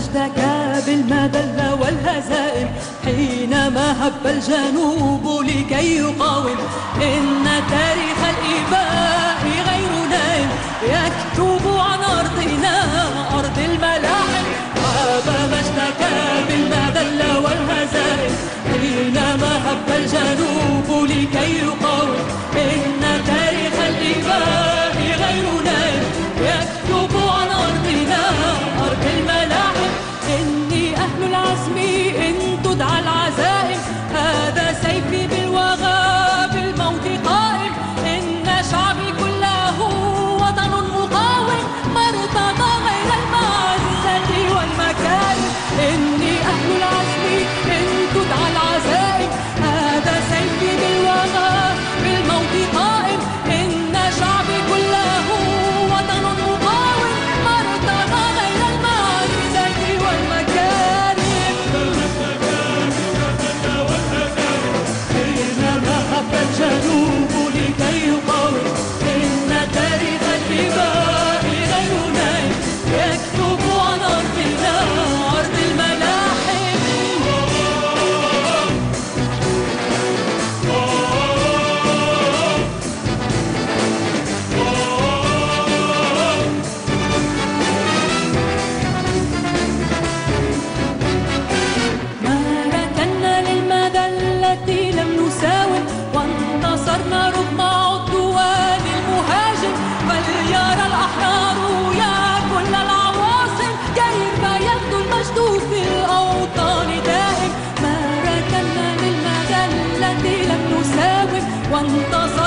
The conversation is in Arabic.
مجدك بالمذلة والهزائم حينما هب الجنوب لكي يقاوم. إن تاريخ الإباء غير نائم يكتب عن أرضنا أرض الملاحم. هاب مجدك بالمذلة والهزائم حينما هب الجنوب لكي يقاوم. إن تاريخ الإباء غير نائم يكتب عن أرضنا أرض الملاحم. إني أهل العزم إن تدعى العزائم هذا سيفي بالوغى بالموت قائم. إن شعبي كله وطن مقاوم ما ارتضى غير المعزة والمكارم. إني أهل العزم إن تدعى العزائم هذا سيفي بالوغى بالموت قائم. إن شعبي كله وطن مقاوم ما ارتضى غير المعزة والمكارم. حينما هب الجنوب لكي يقاوم. إن تاريخ الإباء غير نائم يكتب عن أرضنا أرض الملاحم. ما ركنا للمذلة لم نساوم وانتصرنا رغم عدوان المهاجم. فليرى الأحرار يا كل العواصم كيف يبدو المجد في الأوطان دائم. ما ركنا للمذلة لم نساوم وانتصرنا